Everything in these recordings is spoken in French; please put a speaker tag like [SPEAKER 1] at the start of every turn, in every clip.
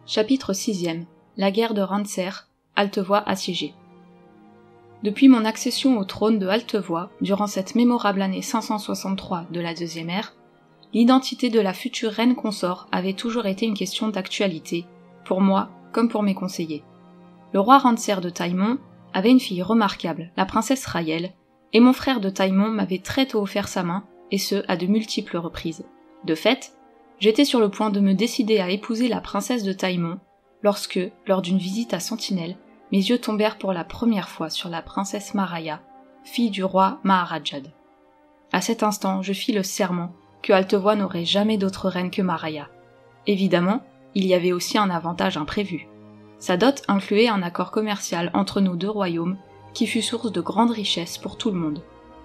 [SPEAKER 1] Chapitre 6e. La guerre de Randser, Altevoie assiégée. Depuis mon accession au trône de Altevoie, durant cette mémorable année 563 de la Deuxième Ère, l'identité de la future reine consort avait toujours été une question d'actualité, pour moi comme pour mes conseillers. Le roi Randser de Taïmon avait une fille remarquable, la princesse Raël, et mon frère de Taïmon m'avait très tôt offert sa main, et ce à de multiples reprises. De fait, j'étais sur le point de me décider à épouser la princesse de Taïmon, lorsque, lors d'une visite à Sentinelle, mes yeux tombèrent pour la première fois sur la princesse Maraya, fille du roi Maharajad. À cet instant, je fis le serment que Altevoie n'aurait jamais d'autre reine que Maraya. Évidemment, il y avait aussi un avantage imprévu. Sa dot incluait un accord commercial entre nos deux royaumes qui fut source de grandes richesses pour tout le monde.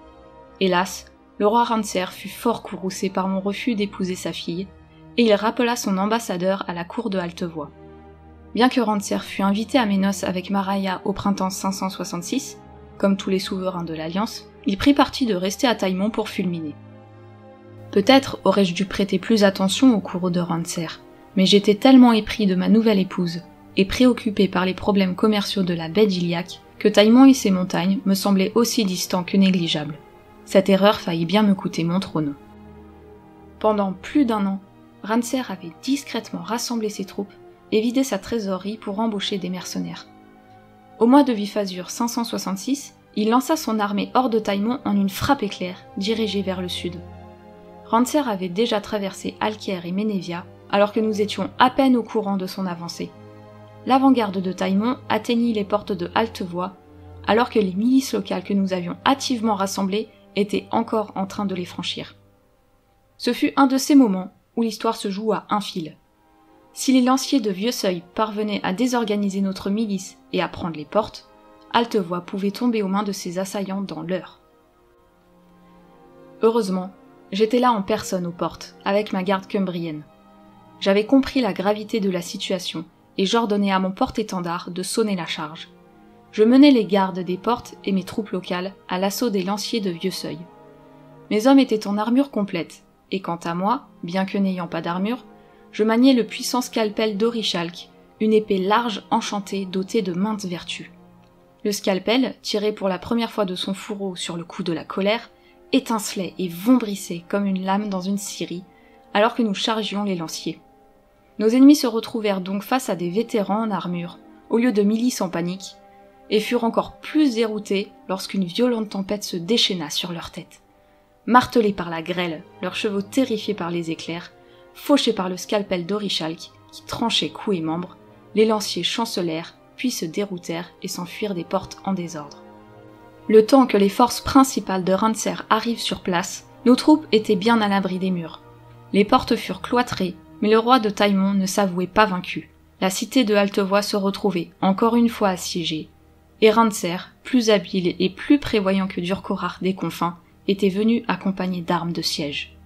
[SPEAKER 1] Hélas, le roi Randser fut fort courroucé par mon refus d'épouser sa fille, et il rappela son ambassadeur à la cour de Altevoie. Bien que Randser fût invité à mes noces avec Maraya au printemps 566, comme tous les souverains de l'Alliance, il prit parti de rester à Taïmon pour fulminer. Peut-être aurais-je dû prêter plus attention au cours de Randser, mais j'étais tellement épris de ma nouvelle épouse, et préoccupé par les problèmes commerciaux de la baie d'Iliac, que Taïmon et ses montagnes me semblaient aussi distants que négligeables. Cette erreur faillit bien me coûter mon trône. Pendant plus d'un an, Randser avait discrètement rassemblé ses troupes et vidé sa trésorerie pour embaucher des mercenaires. Au mois de Vifasur 566, il lança son armée hors de Taïmon en une frappe éclair, dirigée vers le sud. Randser avait déjà traversé Alker et Ménévia, alors que nous étions à peine au courant de son avancée. L'avant-garde de Taïmon atteignit les portes de Altevoie, alors que les milices locales que nous avions hâtivement rassemblées étaient encore en train de les franchir. Ce fut un de ces moments où l'histoire se joue à un fil. Si les lanciers de Vieux-Seuil parvenaient à désorganiser notre milice et à prendre les portes, Altevoie pouvait tomber aux mains de ses assaillants dans l'heure. Heureusement, j'étais là en personne aux portes, avec ma garde cumbrienne. J'avais compris la gravité de la situation, et j'ordonnai à mon porte-étendard de sonner la charge. Je menai les gardes des portes et mes troupes locales à l'assaut des lanciers de Vieux-Seuil. Mes hommes étaient en armure complète, et quant à moi, bien que n'ayant pas d'armure, je maniais le puissant scalpel d'Orichalque, une épée large enchantée dotée de maintes vertus. Le scalpel, tiré pour la première fois de son fourreau sur le coup de la colère, étincelait et vombrissait comme une lame dans une scierie, alors que nous chargions les lanciers. Nos ennemis se retrouvèrent donc face à des vétérans en armure, au lieu de milices en panique, et furent encore plus déroutés lorsqu'une violente tempête se déchaîna sur leur tête. Martelés par la grêle, leurs chevaux terrifiés par les éclairs, fauchés par le scalpel d'Orichalque qui tranchait cou et membres, les lanciers chancelèrent, puis se déroutèrent et s'enfuirent des portes en désordre. Le temps que les forces principales de Randser arrivent sur place, nos troupes étaient bien à l'abri des murs. Les portes furent cloîtrées, mais le roi de Taïmon ne s'avouait pas vaincu. La cité de Altevoie se retrouvait encore une fois assiégée, et Randser, plus habile et plus prévoyant que Durkorar des confins, était venu accompagné d'armes de siège.